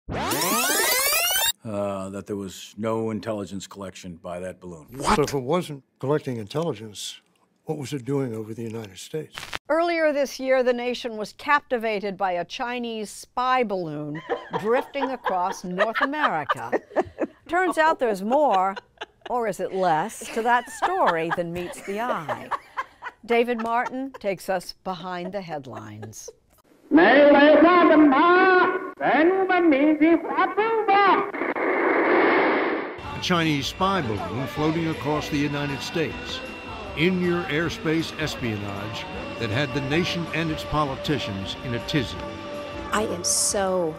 That there was no intelligence collection by that balloon. What? So if it wasn't collecting intelligence, what was it doing over the United States? Earlier this year, the nation was captivated by a Chinese spy balloon drifting across North America. Turns out there's more, or is it less, to that story than meets the eye. David Martin takes us behind the headlines. A Chinese spy balloon floating across the United States. In-your airspace espionage that had the nation and its politicians in a tizzy. I am so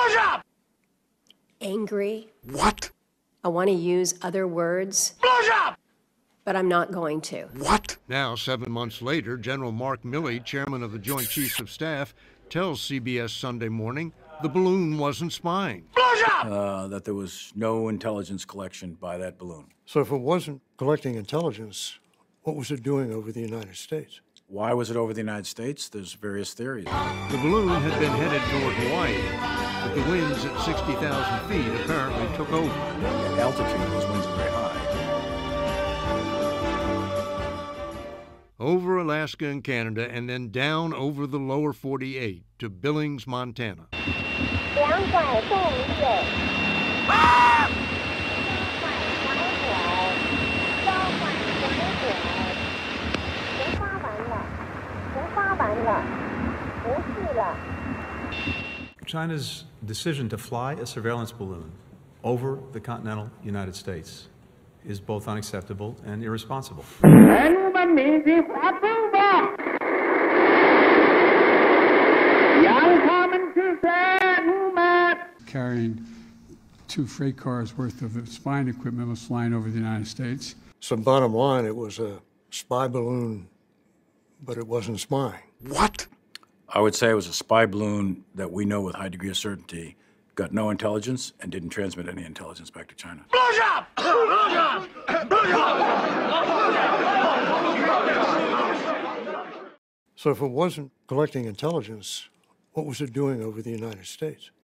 angry. What? I want to use other words, but I'm not going to. What? Now, 7 months later, General Mark Milley, chairman of the Joint Chiefs of Staff, tells CBS Sunday Morning the balloon wasn't spying. That there was no intelligence collection by that balloon. So if it wasn't collecting intelligence, what was it doing over the United States? Why was it over the United States? There's various theories. The balloon had been headed toward Hawaii, but the winds at 60,000 feet apparently took over. At altitude, those winds are very high. Over Alaska and Canada, and then down over the lower 48 to Billings, Montana. China's decision to fly a surveillance balloon over the continental United States is both unacceptable and irresponsible. Carrying 2 freight cars worth of spying equipment was flying over the United States. So bottom line, it was a spy balloon, but it wasn't spying. What? I would say it was a spy balloon that we know with high degree of certainty got no intelligence and didn't transmit any intelligence back to China. So if it wasn't collecting intelligence, what was it doing over the United States?